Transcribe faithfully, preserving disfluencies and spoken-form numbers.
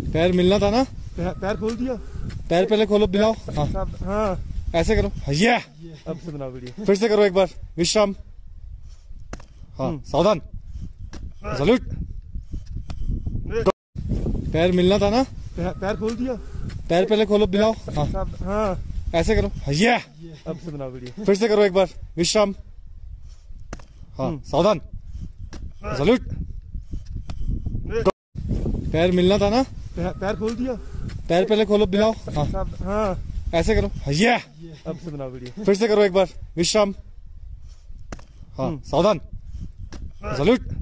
पैर मिलना था ना। पैर खोल दिया। पैर पहले खोलो, बिलाओ। हाँ हाँ ऐसे करो। ये अब से बनाओ वीडियो। फिर से करो एक बार। विश्राम। हाँ सावधान। सैल्यूट। पैर मिलना था ना। पैर खोल दिया। पैर पहले खोलो, बिलाओ। हाँ हाँ ऐसे करो। ये अब से बनाओ वीडियो। फिर से करो एक बार। विश्राम। हाँ सावधान। सैल्यूट। पैर मिलना था ना। पैर खोल दिया। पैर पहले खोलो, बिलाओ। हाँ हाँ ऐसे करो। ये अब से बनाओ वीडियो। फिर से करो एक बार। विश्राम। हाँ सावधान। सैल्यूट।